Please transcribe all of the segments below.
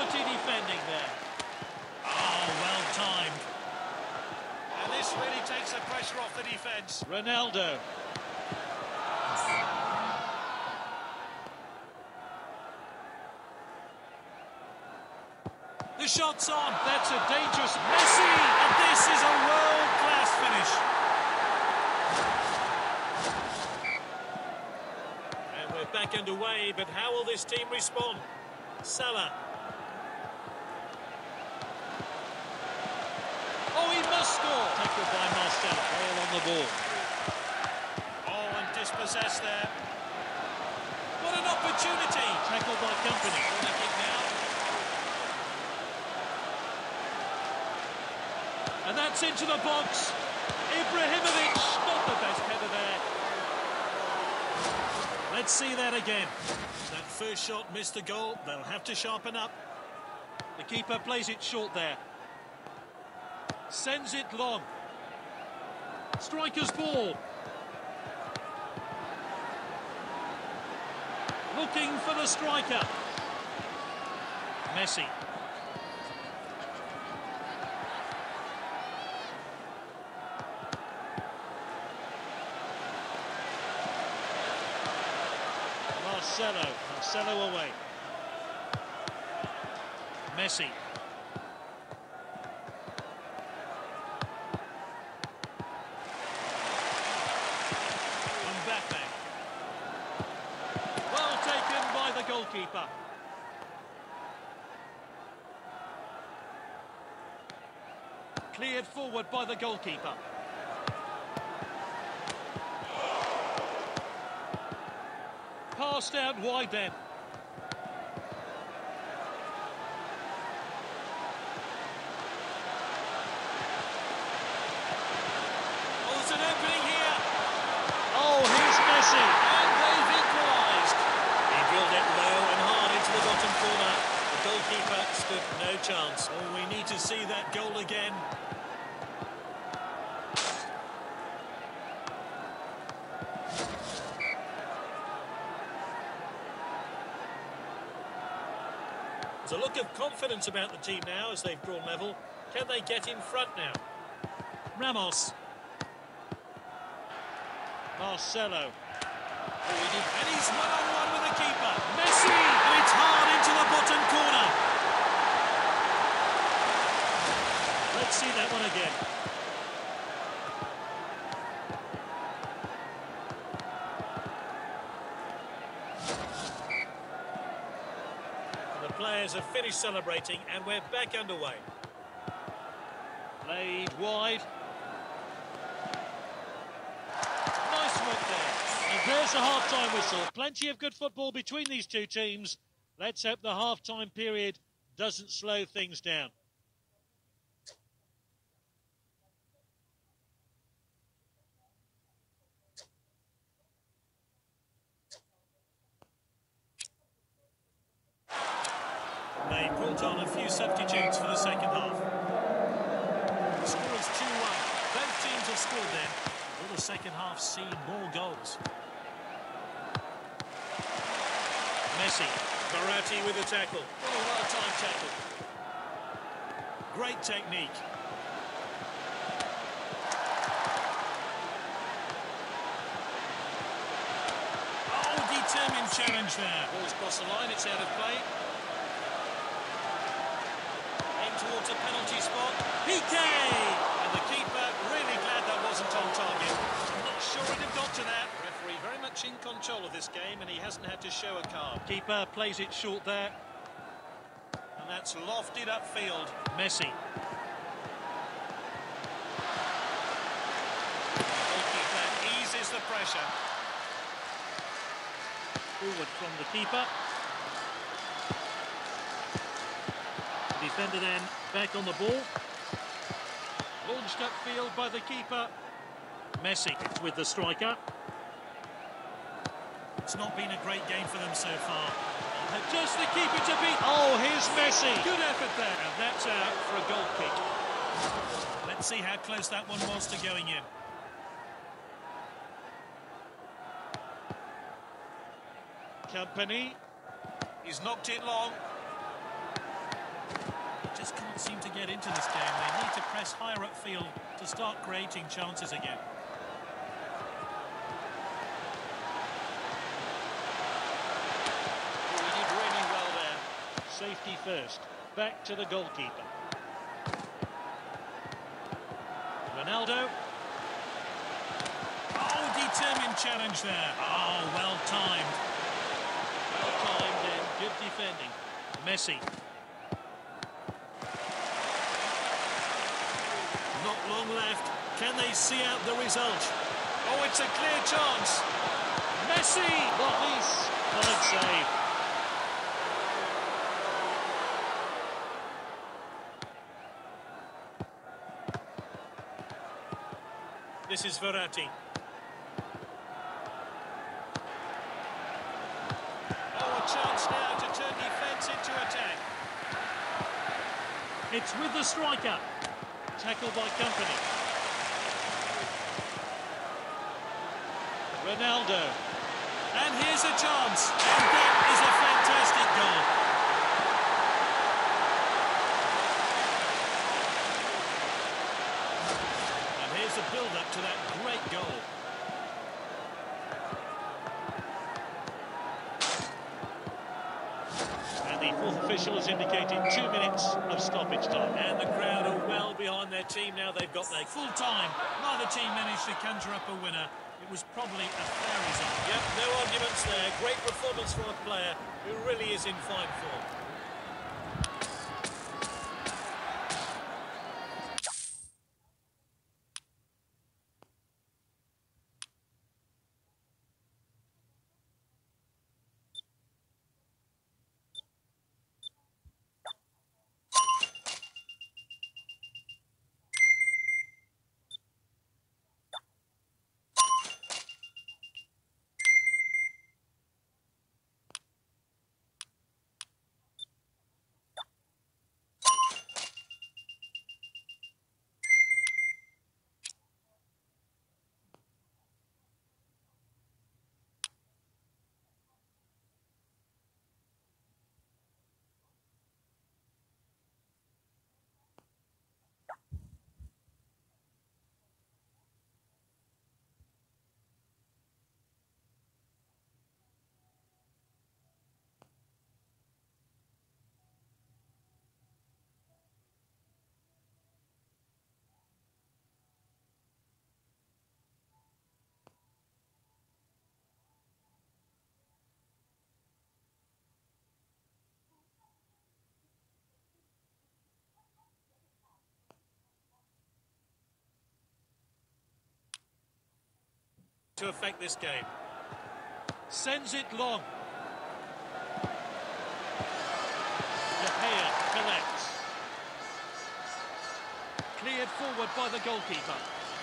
quality defending there. Oh, well timed. And this really takes the pressure off the defence. Ronaldo. The shot's on. That's a dangerous Messi, and this is a world-class finish. And we're back underway, but how will this team respond? Salah. Oh, he must score. Tackled by Marcelo. All on the ball. Oh, and dispossessed there. What an opportunity. Tackled by Company. Corner kick now. And that's into the box. Ibrahimovic, not the best header there. Let's see that again. That first shot missed the goal. They'll have to sharpen up. The keeper plays it short there. Sends it long. Striker's ball. Looking for the striker. Messi. Marcelo away. Messi. Mbappe. Well taken by the goalkeeper. Cleared forward by the goalkeeper. Passed out wide then. Oh, there's an opening here. Oh, here's Messi. And they've equalised. He drilled it low and hard into the bottom corner. The goalkeeper stood no chance. Oh, we need to see that goal again. There's a look of confidence about the team now as they've drawn level. Can they get in front now? Ramos. Marcelo. And he's one-on-one with the keeper. Messi! And it's hard into the bottom corner. Let's see that one again. The players have finished celebrating and we're back underway. Played wide. Nice work there. And there's the half-time whistle. Plenty of good football between these two teams. Let's hope the half-time period doesn't slow things down. They brought on a few substitutes for the second half. The score is 2-1. Both teams have scored then. Will the second half see more goals? Messi. Verratti with a tackle. What a well-timed tackle. Great technique. Oh, determined challenge there. Ball's crossed the line, it's out of play. Towards a penalty spot. PK! And the keeper really glad that wasn't on target. I'm not sure he'd have got to that. Referee very much in control of this game and he hasn't had to show a card. Keeper plays it short there. And that's lofted upfield. Messi. The goalkeeper eases the pressure. Forward from the keeper. Defender then back on the ball. Launched upfield by the keeper. Messi with the striker. It's not been a great game for them so far. Just the keeper to beat. Oh, here's Messi. Good effort there. And that's out for a goal kick. Let's see how close that one was to going in. Company. He's knocked it long. just can't seem to get into this game. They need to press higher upfield to start creating chances again. He did really well there. Safety first. Back to the goalkeeper. Ronaldo. Oh, determined challenge there. Oh, well timed. Well timed and good defending. Messi. Not long left. Can they see out the result? Oh, it's a clear chance. Messi! Loris. Fine save. This is Verratti. Oh, a chance now to turn defence into attack. It's with the striker. Tackled by company. Ronaldo. And here's a chance. And that is a fantastic goal. And here's the build-up to that great goal. And the fourth official has indicated 2 minutes of stoppage time. And the crowd are well behind their team now. They've got their full time. Neither team managed to conjure up a winner. It was probably a fair result. Yep, no arguments there. Great performance from a player who really is in fine form. To affect this game. Sends it long. De Gea collects. Cleared forward by the goalkeeper.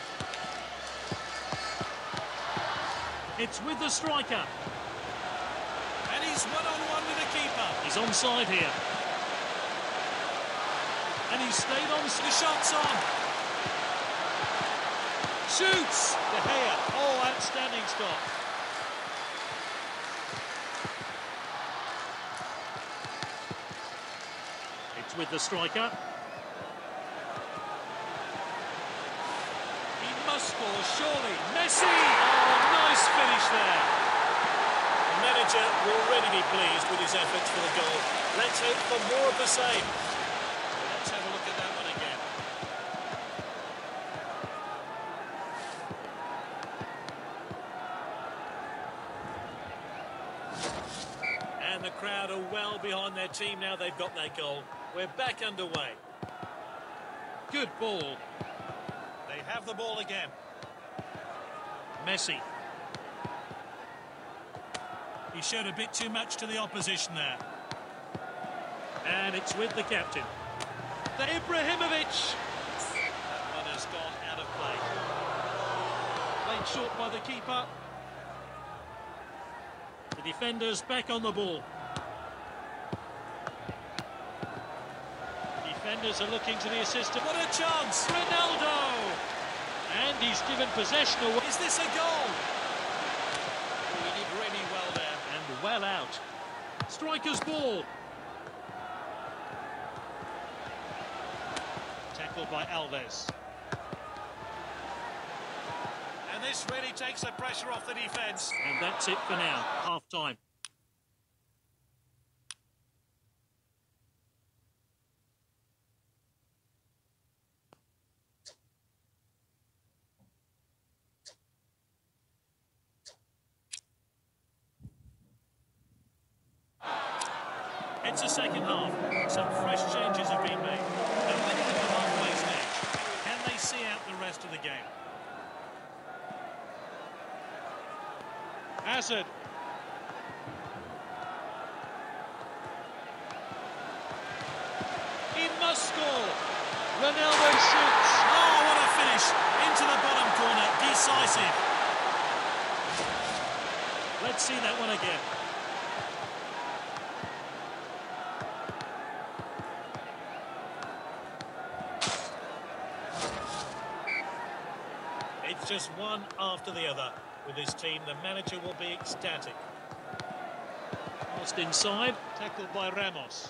It's with the striker. And he's one-on-one with the keeper. He's onside here. And he's stayed on. The shot's on. Shoots! De Gea. Oh, outstanding stop. It's with the striker. He must score, surely. Messi! Oh, nice finish there. The manager will already be pleased with his efforts for the goal. Let's hope for more of the same. Let's have a look at that one again. And the crowd are well behind their team now. They've got their goal. We're back underway. Good ball. They have the ball again. Messi. He showed a bit too much to the opposition there. And it's with the captain. The Ibrahimovic. That one has gone out of play. Played short by the keeper. The defenders back on the ball. The defenders are looking to the assistant. What a chance! Ronaldo! And he's given possession away. Is this a goal? He did really well there. And well out. Striker's ball. tackle by Alves. And this really takes the pressure off the defence. And that's it for now, half-time. It's the second half. Some fresh changes have been made. And winning at the halfway stage. Can they see out the rest of the game? Hazard. He must score. Ronaldo shoots. Oh, what a finish. Into the bottom corner. Decisive. Let's see that one again. It's just one after the other. With his team, the manager will be ecstatic. Lost inside. Tackled by Ramos.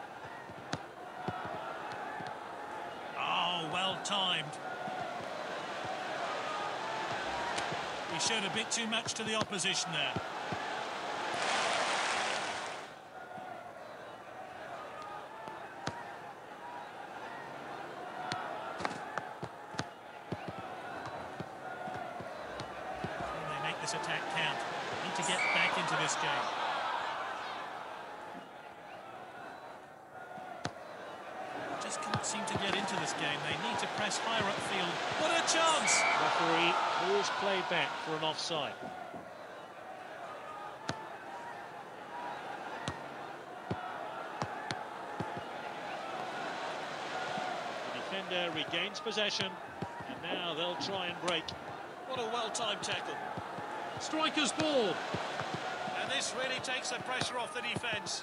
Oh, well timed. He showed a bit too much to the opposition there. This attack count. Need to get back into this game. Just can't seem to get into this game. They need to press higher upfield. What a chance! Referee calls play back for an offside. The defender regains possession, and now they'll try and break. What a well-timed tackle. Striker's ball. And this really takes the pressure off the defence.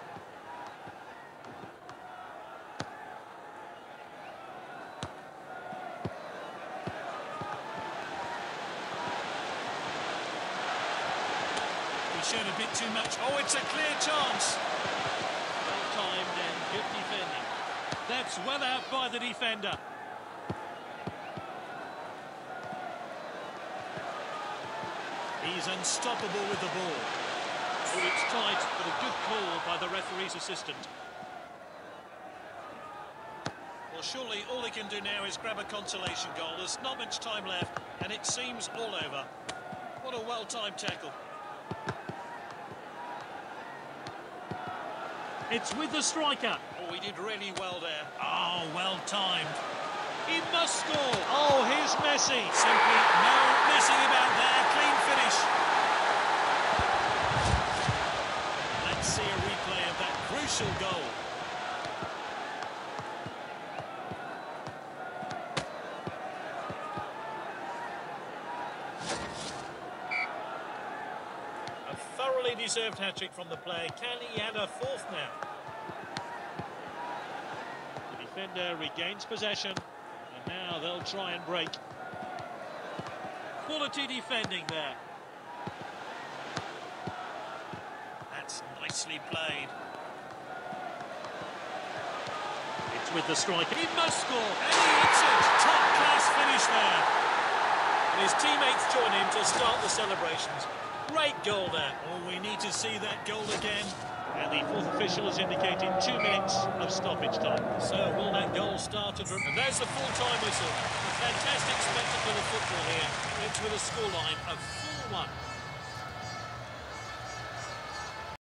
He showed a bit too much. Oh, it's a clear chance. Well-timed and good defending. That's well out by the defender. He's unstoppable with the ball. Oh, it's tight, but a good call by the referee's assistant. Well, surely all he can do now is grab a consolation goal. There's not much time left, and it seems all over. What a well-timed tackle. It's with the striker. Oh, he did really well there. Oh, well timed. He must score. Oh, here's Messi. Simply no messing about there. Clean finish. Let's see a replay of that crucial goal. A thoroughly deserved hat-trick from the player. Can he add a fourth now? The defender regains possession, and now they'll try and break. Quality defending there. That's nicely played. It's with the striker. He must score, and he hits it. Top-class finish there. And his teammates join him to start the celebrations. Great goal there. Oh, we need to see that goal again. And the fourth official has indicated 2 minutes of stoppage time. So will that goal start at... And there's the full-time whistle. A fantastic spectacle of football here. It's with a scoreline of 4-1.